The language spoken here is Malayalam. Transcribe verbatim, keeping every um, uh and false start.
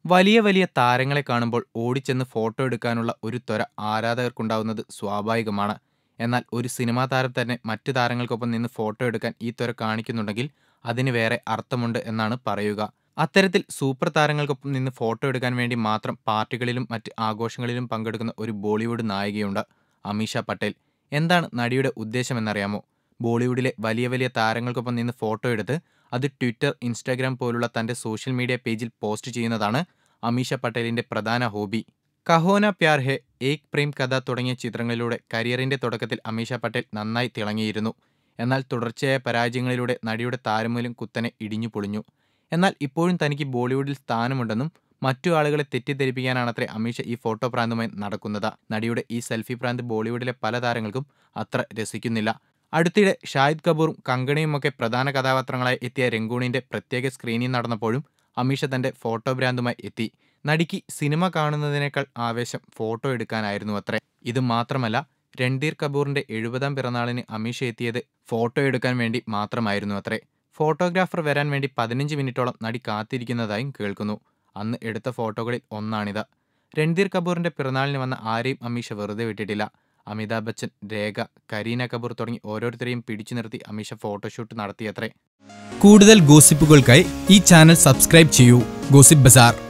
വലിയ വലിയ താരങ്ങളെ കാണുമ്പോൾ ഓടിച്ചെന്ന് ഫോട്ടോ എടുക്കാനുള്ള ഒരു ത്വര ആരാധകർക്കുണ്ടാവുന്നത് സ്വാഭാവികമാണ്. എന്നാൽ ഒരു സിനിമാ താരം തന്നെ മറ്റു താരങ്ങൾക്കൊപ്പം നിന്ന് ഫോട്ടോ എടുക്കാൻ ഈ ത്വര കാണിക്കുന്നുണ്ടെങ്കിൽ അതിന് വേറെ അർത്ഥമുണ്ട് എന്നാണ് പറയുക. അത്തരത്തിൽ സൂപ്പർ താരങ്ങൾക്കൊപ്പം നിന്ന് ഫോട്ടോ എടുക്കാൻ വേണ്ടി മാത്രം പാർട്ടികളിലും മറ്റ് ആഘോഷങ്ങളിലും പങ്കെടുക്കുന്ന ഒരു ബോളിവുഡ് നായികയുണ്ട്, അമീഷ പട്ടേൽ. എന്താണ് നടിയുടെ ഉദ്ദേശമെന്നറിയാമോ? ബോളിവുഡിലെ വലിയ വലിയ താരങ്ങൾക്കൊപ്പം നിന്ന് ഫോട്ടോ എടുത്ത് അത് ട്വിറ്റർ, ഇൻസ്റ്റാഗ്രാം പോലുള്ള തന്റെ സോഷ്യൽ മീഡിയ പേജിൽ പോസ്റ്റ് ചെയ്യുന്നതാണ് അമീഷ പട്ടേലിന്റെ പ്രധാന ഹോബി. കഹോന പ്യാർ ഹെ, ഏക് പ്രേം കഥ തുടങ്ങിയ ചിത്രങ്ങളിലൂടെ കരിയറിന്റെ തുടക്കത്തിൽ അമീഷ പട്ടേൽ നന്നായി തിളങ്ങിയിരുന്നു. എന്നാൽ തുടർച്ചയായ പരാജയങ്ങളിലൂടെ നടിയുടെ താരമൂല്യം കുത്തനെ ഇടിഞ്ഞു പൊളിഞ്ഞു. എന്നാൽ ഇപ്പോഴും തനിക്ക് ബോളിവുഡിൽ സ്ഥാനമുണ്ടെന്നും മറ്റു ആളുകളെ തെറ്റിദ്ധരിപ്പിക്കാനാണത്രേ അമീഷ ഈ ഫോട്ടോ പ്രാന്തുമായി നടക്കുന്നത്. നടിയുടെ ഈ സെൽഫി പ്രാന്ത് ബോളിവുഡിലെ പല താരങ്ങൾക്കും അത്ര രസിക്കുന്നില്ല. അടുത്തിടെ ഷാഹിദ് കപൂറും കങ്കണയുമൊക്കെ പ്രധാന കഥാപാത്രങ്ങളായി എത്തിയ രംഗൂണിന്റെ പ്രത്യേക സ്ക്രീനിങ് നടന്നപ്പോഴും അമീഷ തന്റെ ഫോട്ടോ ഭ്രാന്തുമായി എത്തി. നടിക്ക് സിനിമ കാണുന്നതിനേക്കാൾ ആവേശം ഫോട്ടോ എടുക്കാനായിരുന്നു അത്രേ. ഇത് മാത്രമല്ല, രൺധീർ കപൂറിന്റെ എഴുപതാം പിറന്നാളിന് അമീഷ എത്തിയത് ഫോട്ടോ എടുക്കാൻ വേണ്ടി മാത്രമായിരുന്നു അത്രേ. ഫോട്ടോഗ്രാഫർ വരാൻ വേണ്ടി പതിനഞ്ച് മിനിറ്റോളം നടി കാത്തിരിക്കുന്നതായും കേൾക്കുന്നു. അന്ന് എടുത്ത ഫോട്ടോകളിൽ ഒന്നാണിത്. രൺധീർ കപൂറിന്റെ പിറന്നാളിന് വന്ന ആരെയും അമീഷ വെറുതെ വിട്ടിട്ടില്ല. അമിതാഭ് ബച്ചൻ, രേഖ, കരീന കപൂർ തുടങ്ങി ഓരോരുത്തരെയും പിടിച്ചു നിർത്തി അമീഷ ഫോട്ടോഷൂട്ട് നടത്തിയത്രേ. കൂടുതൽ ഗോസിപ്പുകൾക്കായി ഈ ചാനൽ സബ്സ്ക്രൈബ് ചെയ്യൂ. ഗോസിപ്പ് ബസാർ.